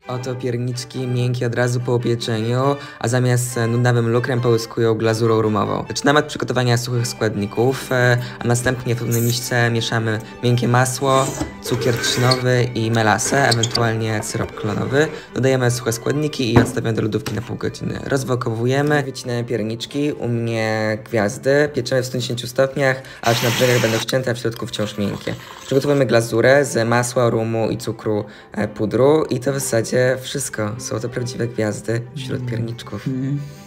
Oto pierniczki miękkie od razu po upieczeniu, a zamiast nudnawym lukrem połyskują glazurą rumową. Zaczynamy od przygotowania suchych składników, a następnie w pewnej misce mieszamy miękkie masło, cukier trzcinowy i melasę, ewentualnie syrop klonowy. Dodajemy suche składniki i odstawiamy do lodówki na pół godziny. Rozwałkowujemy, wycinamy pierniczki, u mnie gwiazdy, pieczemy w 110 stopniach, aż na brzegach będą ścięte, a w środku wciąż miękkie. Przygotowujemy glazurę z masła, rumu i cukru, pudru i to w zasadzie wszystko. Są to prawdziwe gwiazdy wśród pierniczków.